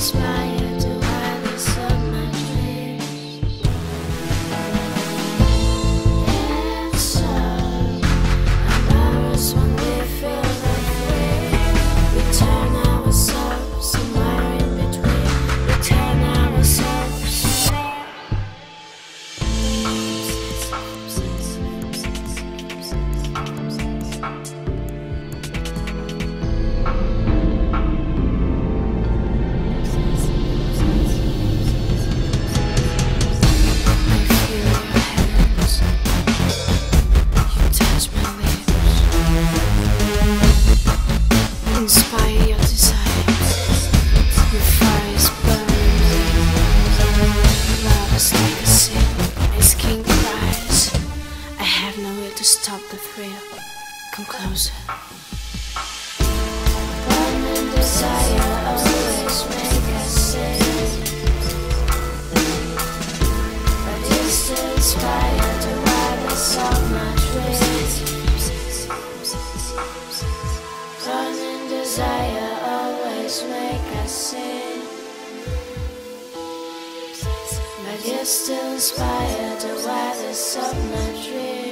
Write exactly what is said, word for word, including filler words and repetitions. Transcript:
inspired to wildest of my dreams. It's so embarrassed when we feel that way. We turn ourselves somewhere in between. We turn ourselves inspire your desires. Your fire is burning. Love is like a sin. It's king cries. I have no will to stop the thrill. Come closer. Burning desire always make us sin. But you still inspire the wildest of my dreams. Burning desire always make us sin. But you still inspire the wildest of my dreams.